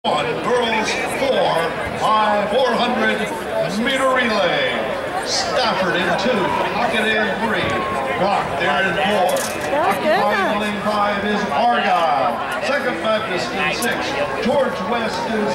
On girls 400 meter relay. Stafford in 2, Hockett in 3, Rock there in 4. Occupying lane 5 is Argyle. Second Baptist in 6, George West is